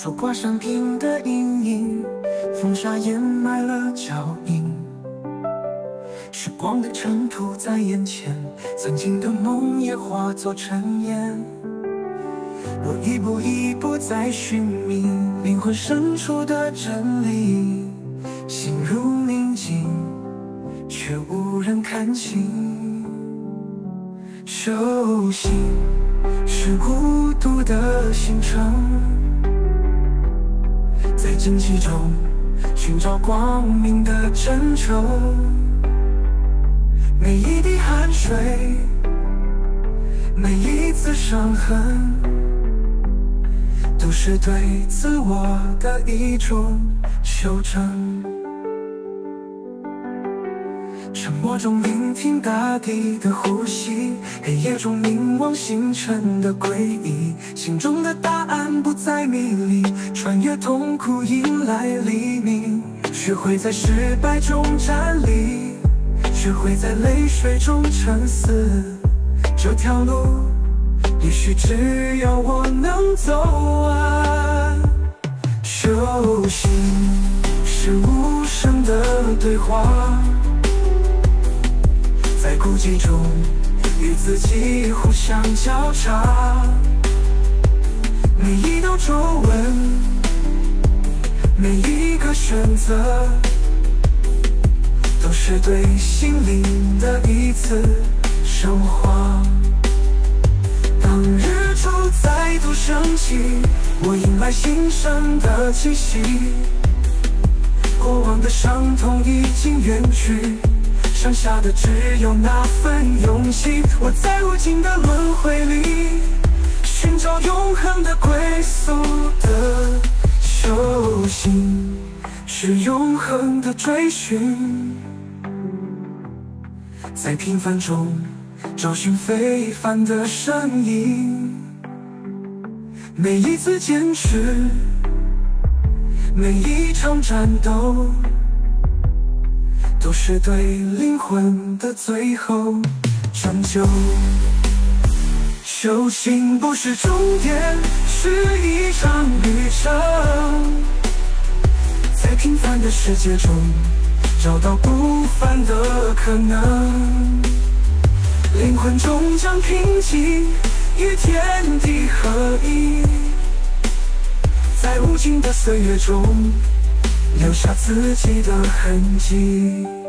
走过山坪的阴影，风沙掩埋了脚印。时光的尘土在眼前，曾经的梦也化作尘烟。我一步一步在寻觅灵魂深处的真理，心如明镜，却无人看清。修行是孤独的行程，在荆棘中寻找光明的真诚。每一滴汗水，每一次伤痕，都是对自我的一种修正。沉默中聆听大地的呼吸，黑夜中凝望星辰的诡异。心中的答案不再迷离，穿越痛苦迎来黎明。学会在失败中站立，学会在泪水中沉思。这条路也许只有我能走完。修行是无声的对话，在孤寂中与自己互相交叉。每一道皱纹，每一个选择，都是对心灵的一次升华。当日出再度升起，我迎来新生的气息。过往的伤痛已经远去，剩下的只有那份勇气。我在无尽的轮回里，寻找永恒的归宿的修行，是永恒的追寻。在平凡中找寻非凡的身影，每一次坚持，每一场战斗，都是对灵魂的最后拯救。修行不是终点，是一场旅程，在平凡的世界中找到不凡的可能。灵魂终将平静与天地合一，在无尽的岁月中留下自己的痕迹。